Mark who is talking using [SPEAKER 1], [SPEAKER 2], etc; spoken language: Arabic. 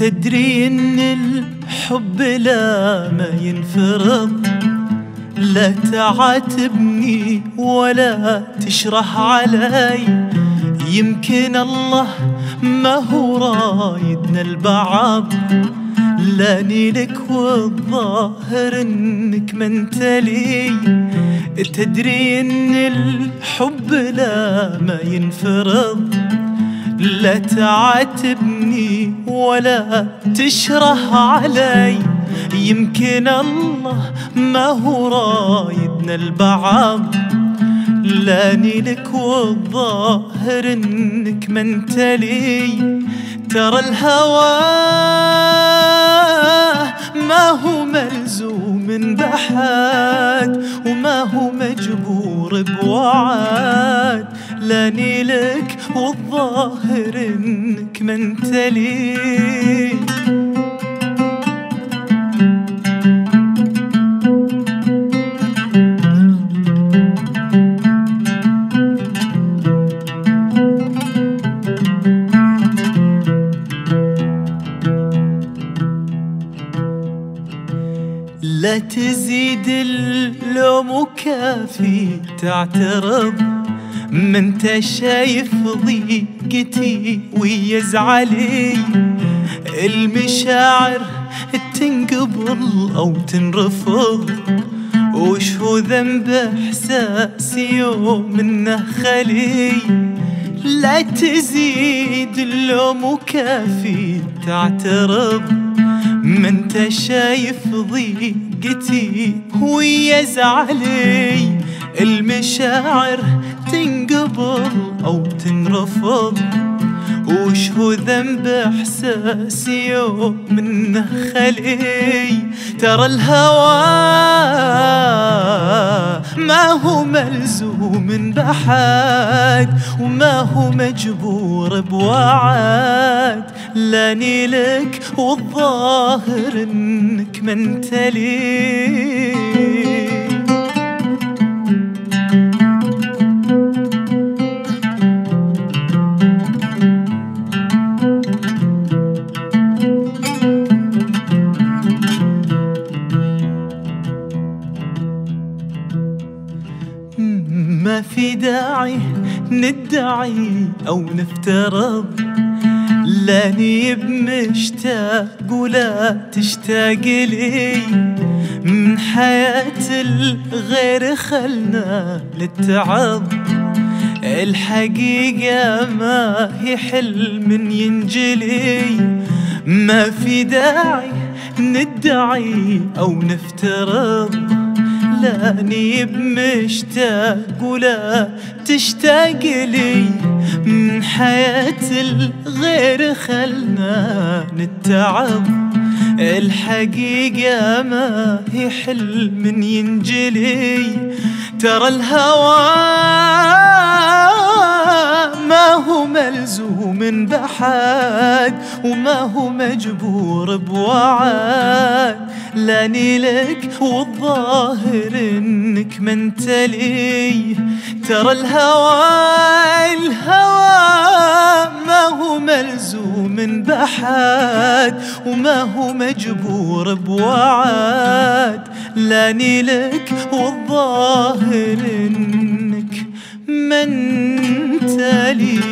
[SPEAKER 1] تدري ان الحب لا ما ينفرض، لا تعاتبني ولا تشرح علي، يمكن الله ما هو رايدنا البعض، لاني لك والظاهر انك ما انت لي. تدري ان الحب لا ما ينفرض، لا تعاتبني ولا تشرح علي، يمكن الله ما هو رايدنا البعض، لاني لك والظاهر انك ما انت لي. ترى الهوى ما هو ملزوم بحد، وما هو مجبور بوعد، لاني لك والظاهر انك ما انت لي. لا تزيد اللوم وكافي تعترض، ما انت شايف ضيقتي ويزعلي، المشاعر تنقبل او تنرفض، وش هو ذنب احساسي يوم انه خلي. لا تزيد اللوم وكافي تعترض، ما انت شايف ضيقتي ويزعلي، المشاعر تنقبل او تنرفض، وش هو ذنب احساسي يوم انه خلي. ترى الهوى ما هو ملزوم بحد، وما هو مجبور بوعد، لاني لك والظاهر انك ما انت لي. ما في داعي ندعي أو نفترض، لاني بمشتاق ولا تشتاق لي، من حياة الغير خلنا للتعب، الحقيقة ما هي حلم ينجلي. ما في داعي ندعي أو نفترض، لاني بمشتاق ولا تشتاق لي، من حياة الغير خلنا نتعب، الحقيقة ما هي حلم ينجلي. ترى الهوى ما هو ملزوم بحد، وما هو مجبور بوعد، لاني لك والظاهر انك ما انت لي. ترى الهوى ما هو ملزوم بحد، وما هو مجبور بوعد، لاني لك والظاهر انك ما انت لي.